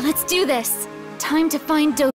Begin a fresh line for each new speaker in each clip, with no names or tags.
Let's do this! Time to find Do-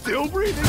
Still breathing.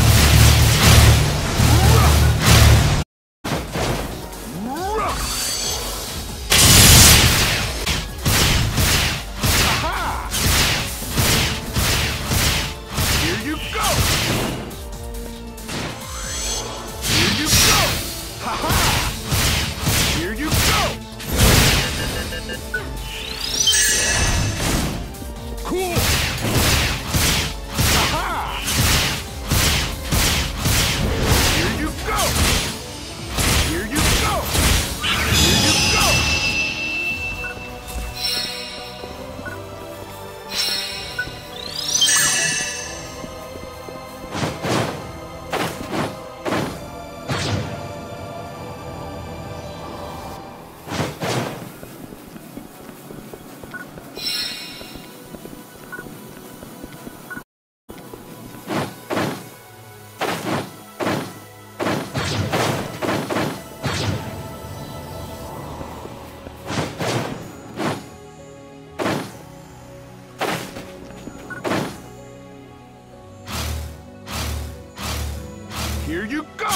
Here you go!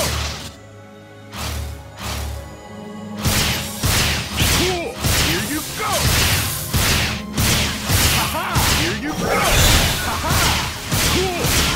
Cool! Here you go! Haha! Here you go! Haha! Cool!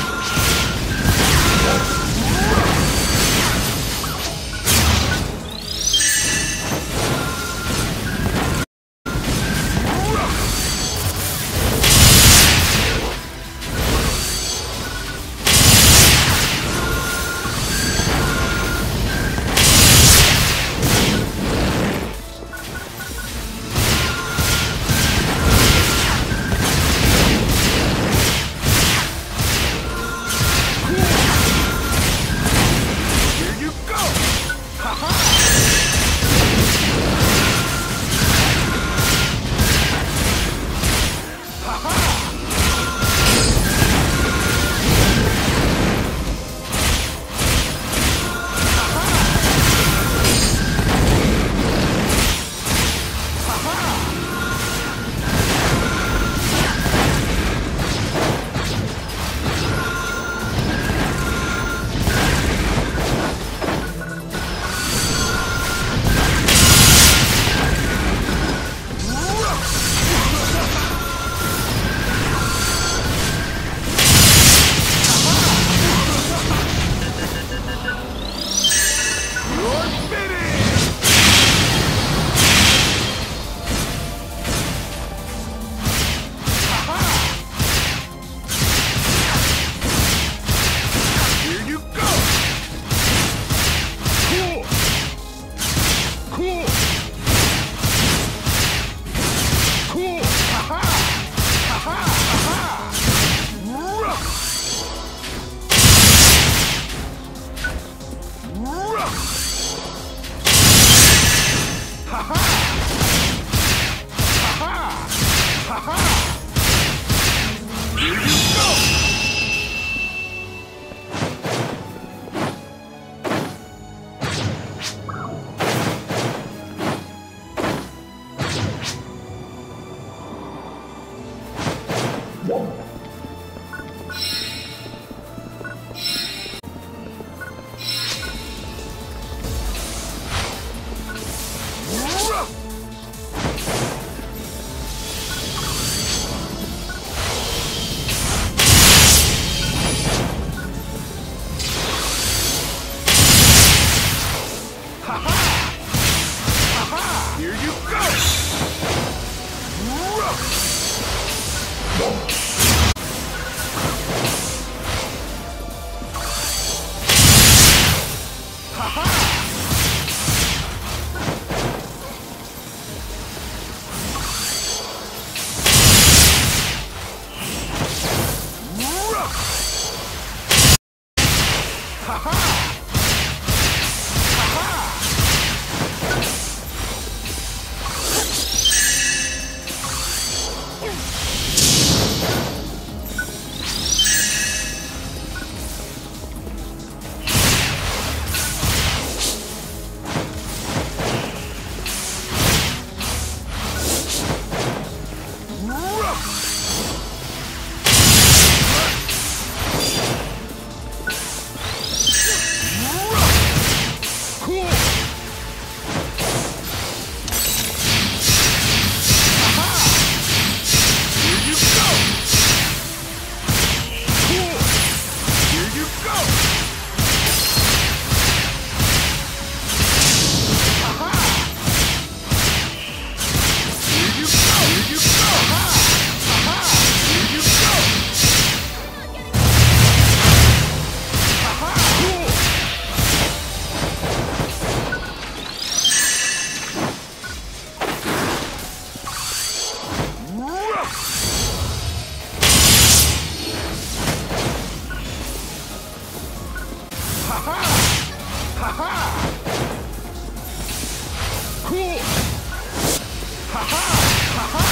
go! Aha! Here you go! Here you go! Aha! Here you go! Aha! Cool! Ha-ha! Ha-ha! Cool! Ha-ha! Ha-ha!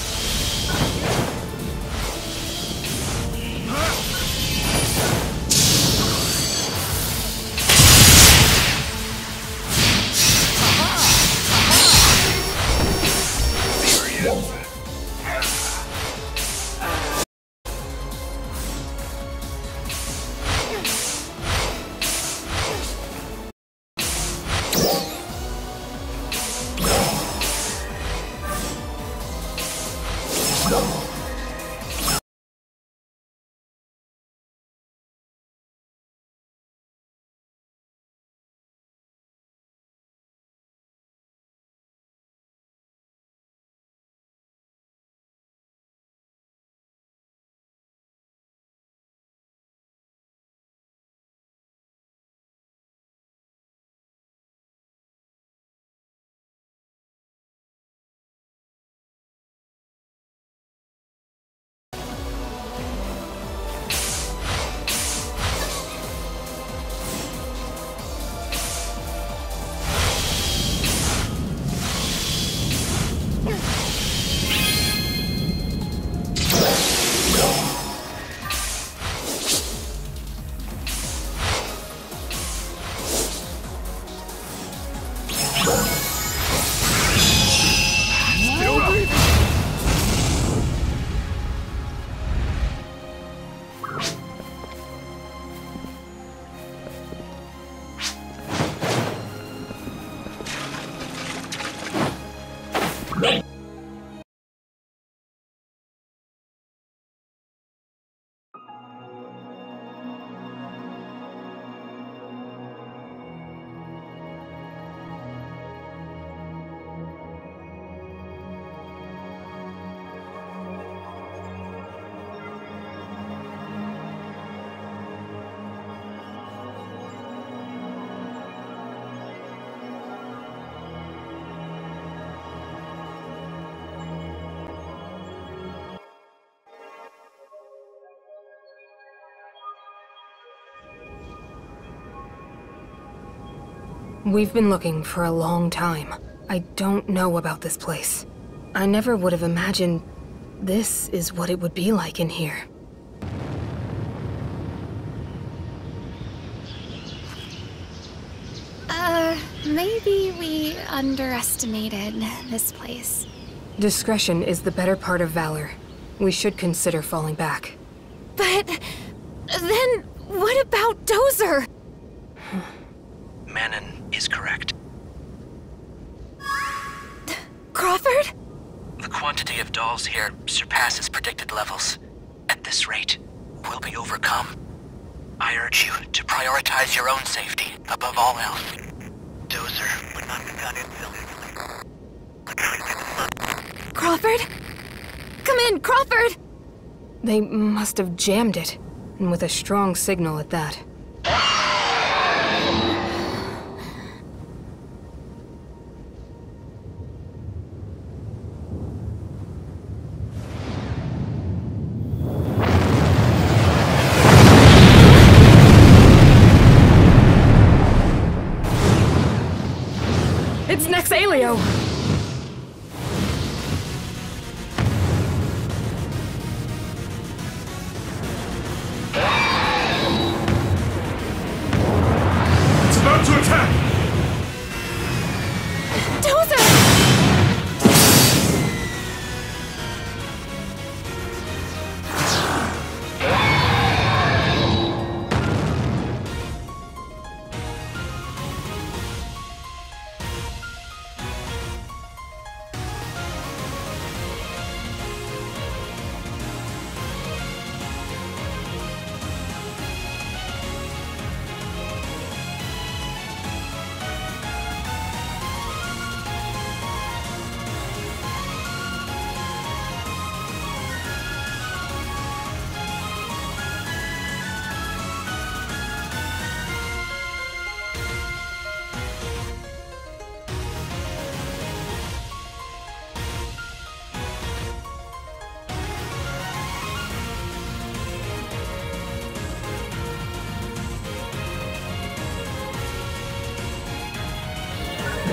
We've been looking for a long time. I don't know about this place. I never would have imagined this is what it would be like in here.
Maybe we underestimated this place.
Discretion is the better part of valor. We should consider falling back.
But then what about Dozer?
Manon is correct.
Crawford?
The quantity of dolls here surpasses predicted levels. At this rate, we'll be overcome. I urge you to prioritize your own safety above all else. Dozer would not be done in
Crawford? Come in, Crawford!
They must have jammed it, and with a strong signal at that. It's Nexalio!
It's about to attack!
Dozer!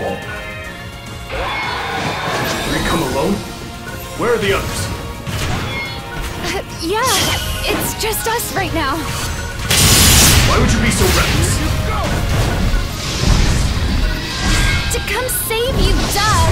Three come alone? Where are the others?
Yeah, it's just us right now.
Why would you be so reckless?
To come save you, duh!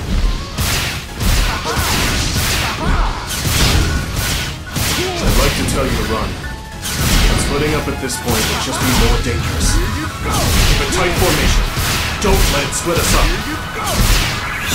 I'd like to tell you to run. But splitting up at this point would just be more dangerous. Keep a tight formation. Don't let it split us up.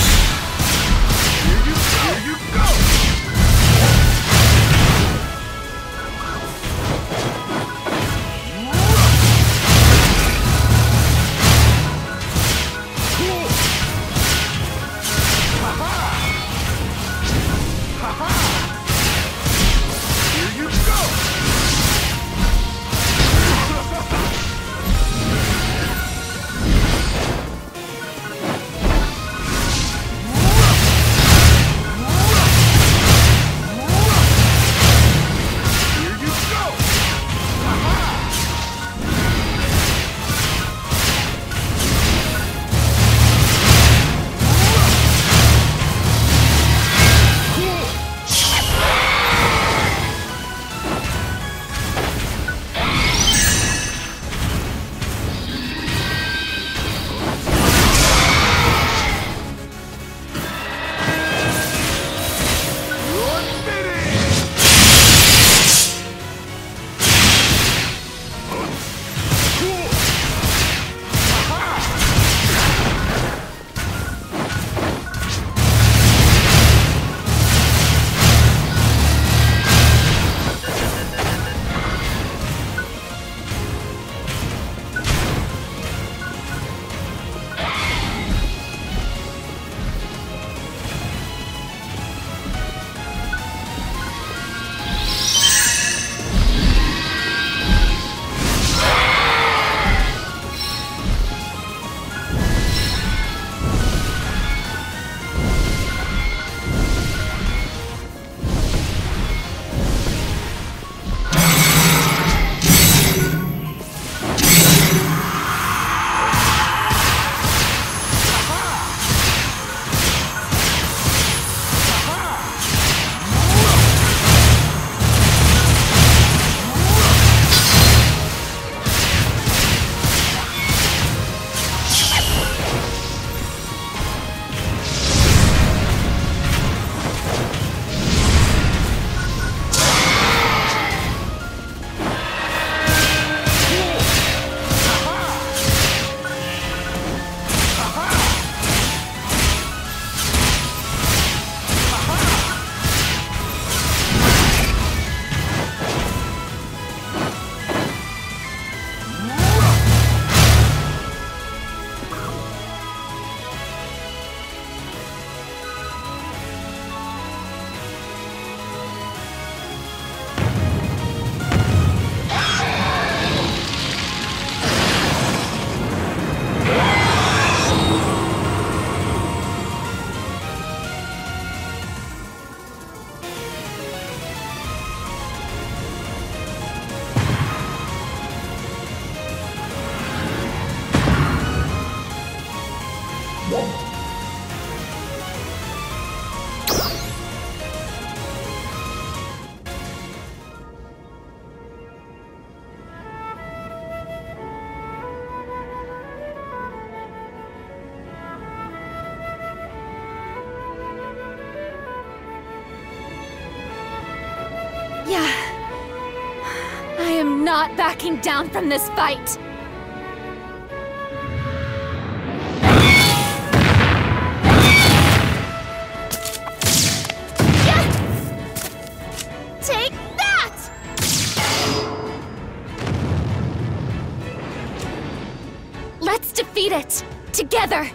Yeah. I am not backing down from this fight. Take that! Let's defeat it! Together!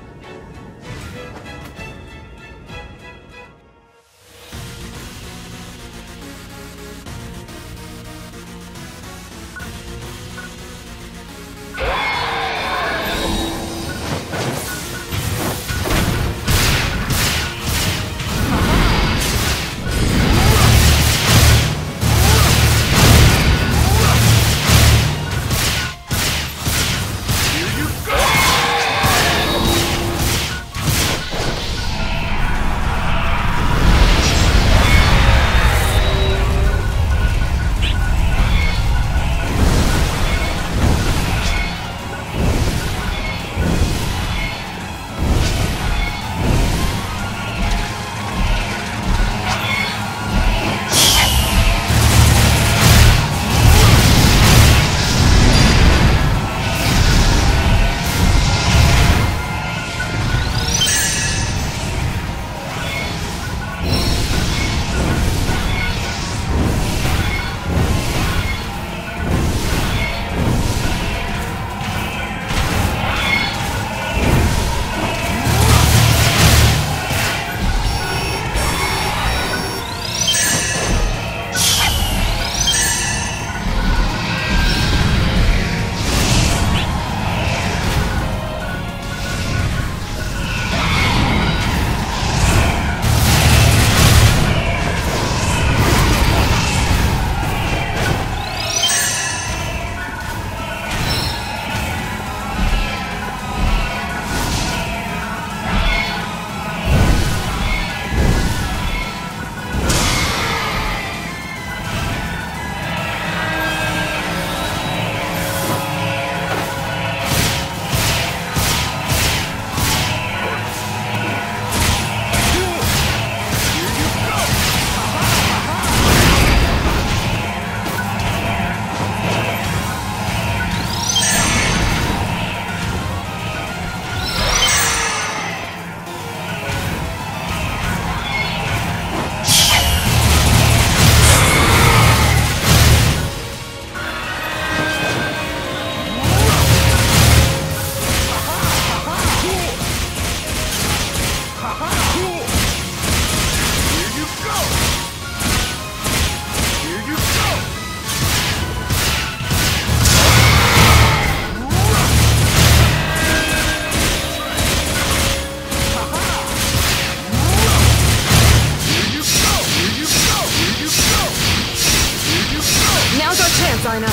Aina.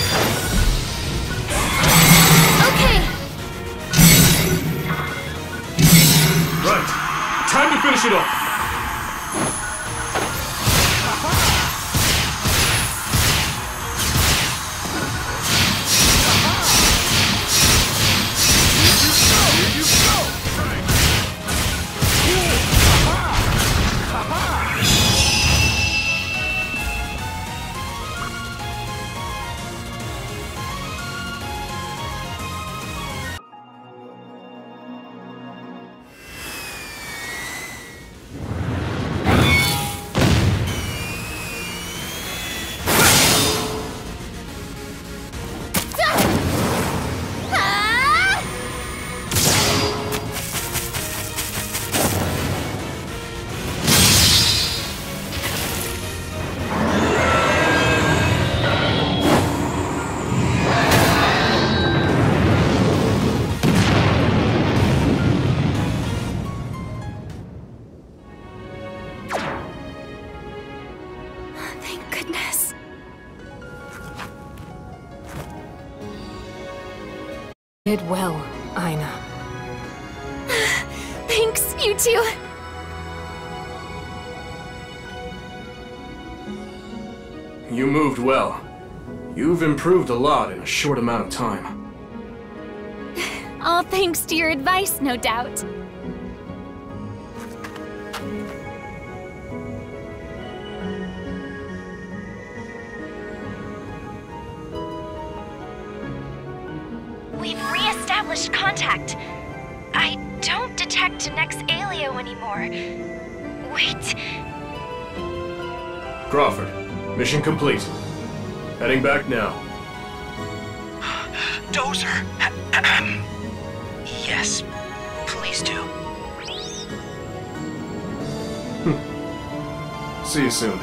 Okay!
Right. Time to finish it off.
Thank goodness.
Did well, Aina.
Thanks, you two.
You moved well. You've improved a lot in a short amount of time.
All thanks to your advice, no doubt.
We've re-established contact. I don't detect Nex Alio anymore. Wait.
Crawford, mission complete. Heading back now.
Dozer! Yes, please do.
See you soon.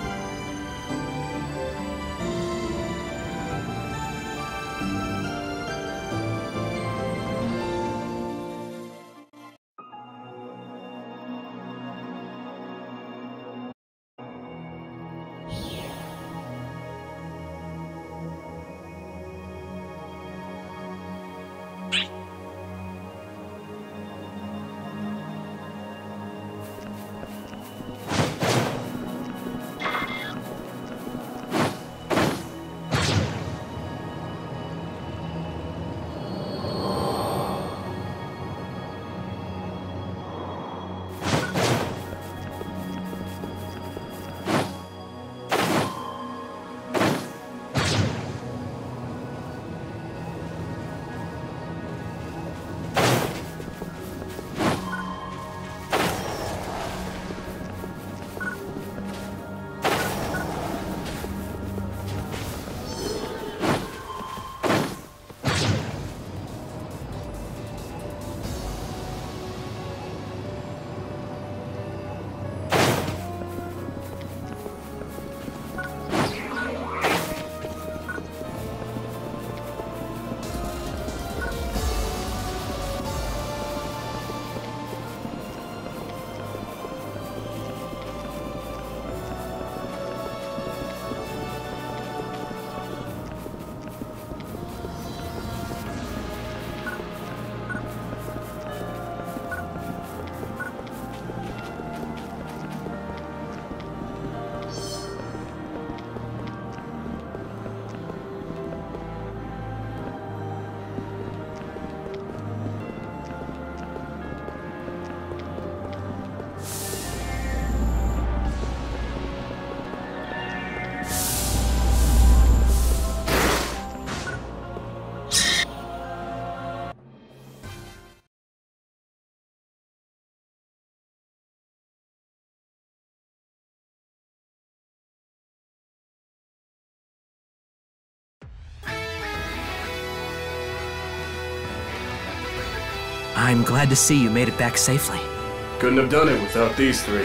I'm glad to see you made it back safely.
Couldn't have done it without these three.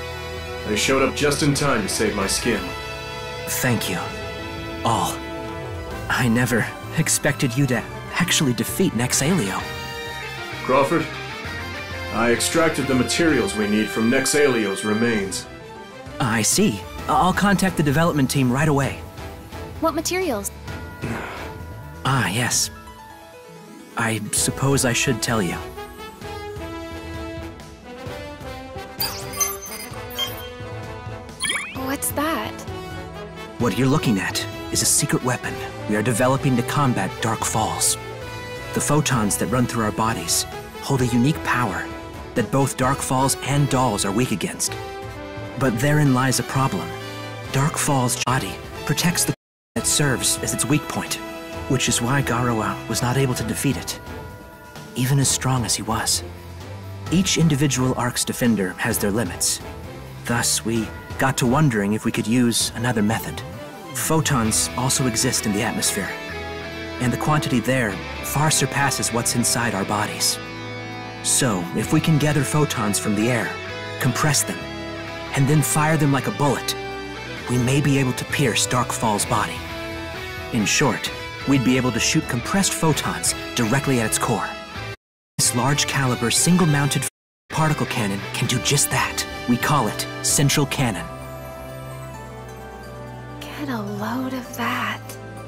They showed up just in time to save my skin.
Thank you. All. I never expected you to actually defeat Nex Alio.
Crawford, I extracted the materials we need from Nex Alio's remains.
I see. I'll contact the development team right away.
What materials?
Ah, yes. I suppose I should tell you.
What's that?
What you're looking at is a secret weapon we are developing to combat Dark Falls. The photons that run through our bodies hold a unique power that both Dark Falls and dolls are weak against. But therein lies a problem. Dark Falls' body protects the that serves as its weak point, which is why Garawa was not able to defeat it, even as strong as he was. Each individual Ark's defender has their limits. Thus, we got to wondering if we could use another method. Photons also exist in the atmosphere, and the quantity there far surpasses what's inside our bodies. So, if we can gather photons from the air, compress them, and then fire them like a bullet, we may be able to pierce Dark Fall's body. In short, we'd be able to shoot compressed photons directly at its core. This large-caliber, single-mounted particle cannon can do just that. We call it Central Cannon.
Get a load of that.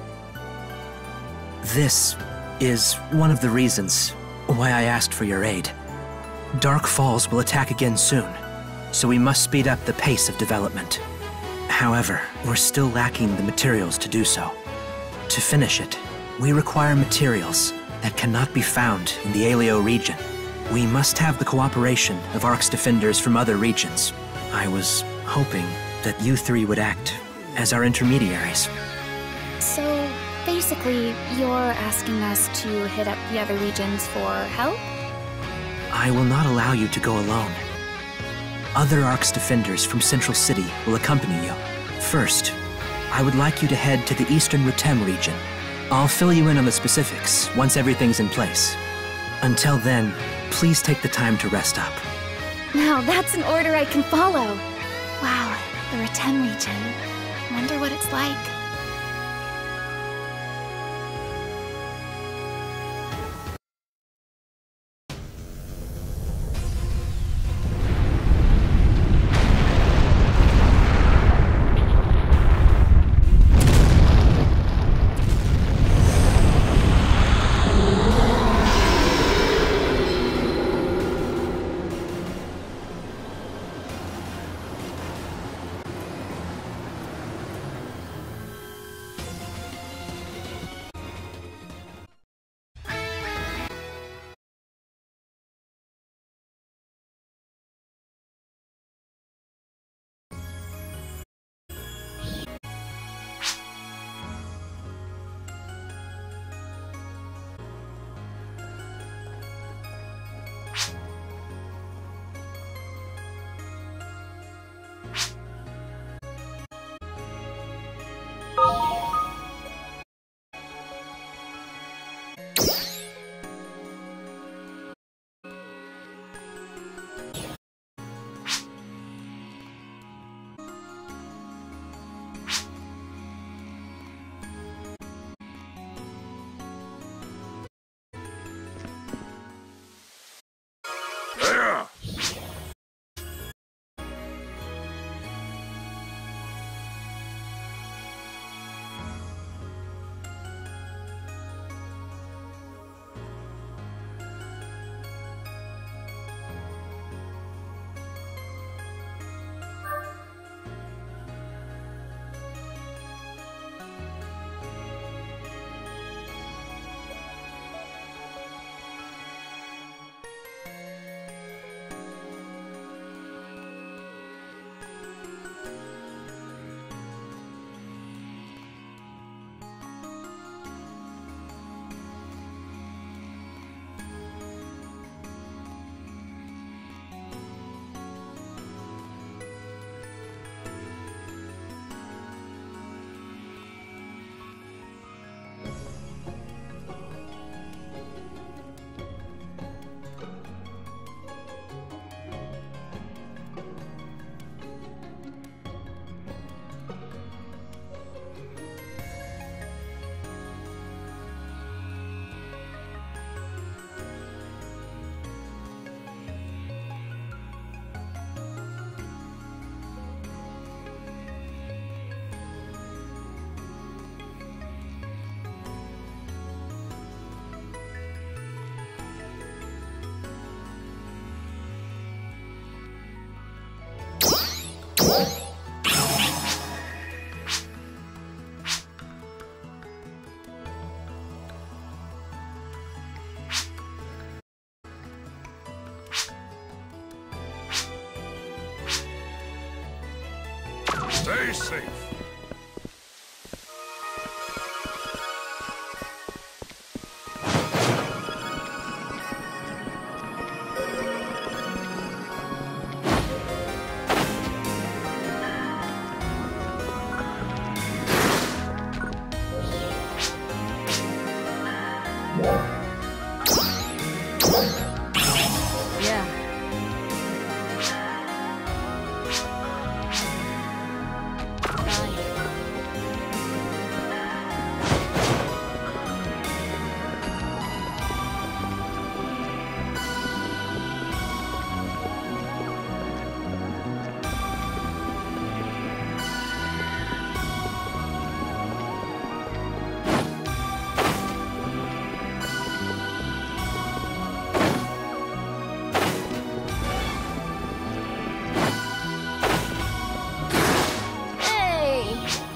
This is one of the reasons why I asked for your aid. Dark Falls will attack again soon, so we must speed up the pace of development. However, we're still lacking the materials to do so. To finish it, we require materials that cannot be found in the Aelio region. We must have the cooperation of Ark's defenders from other regions. I was hoping that you three would act as our intermediaries.
So, basically, you're asking us to hit up the other regions for help?
I will not allow you to go alone. Other Ark's defenders from Central City will accompany you. First, I would like you to head to the Eastern Rutem region. I'll fill you in on the specifics once everything's in place. Until then, please take the time to rest up.
Now that's an order I can follow. Wow, the Rutem region. Wonder what it's like.
Stay safe.
Yeah.
Hey!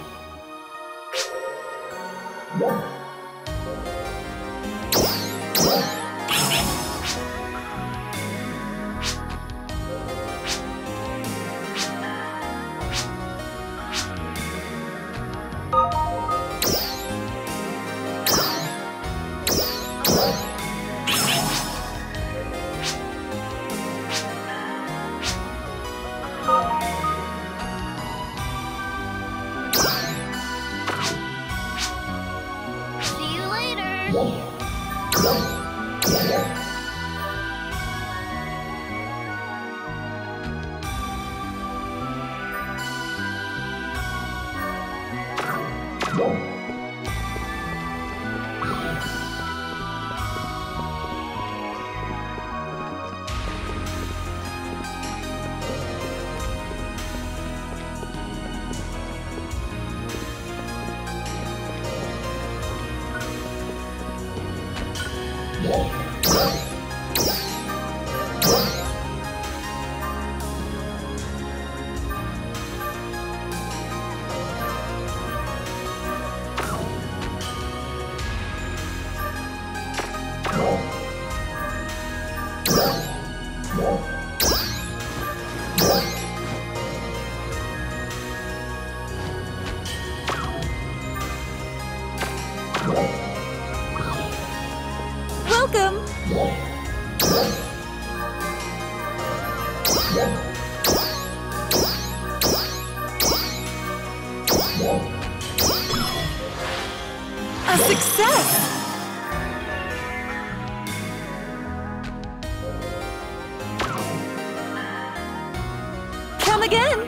See you later! Welcome! A success! Come again!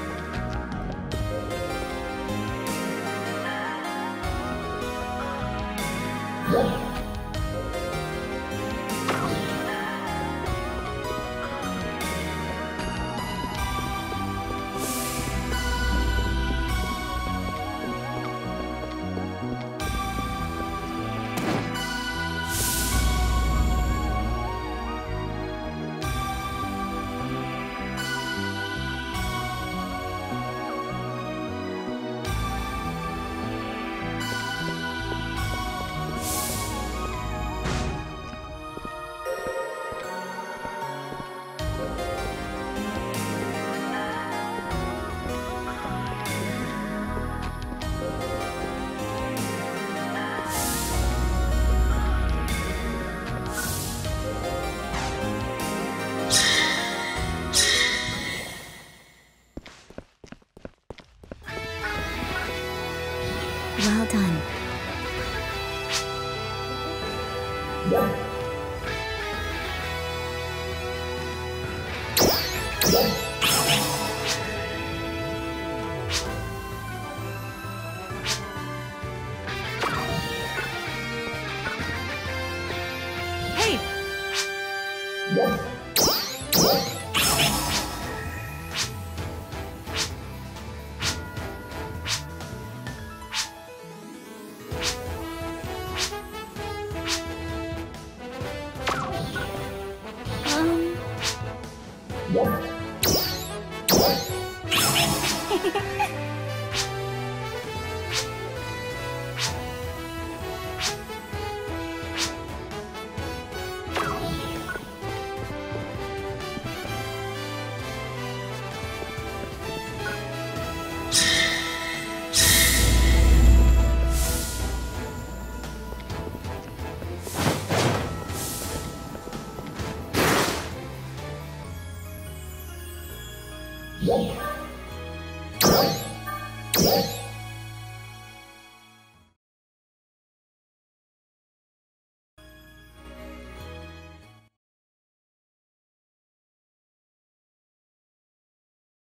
Well done.
Hey!
Fight!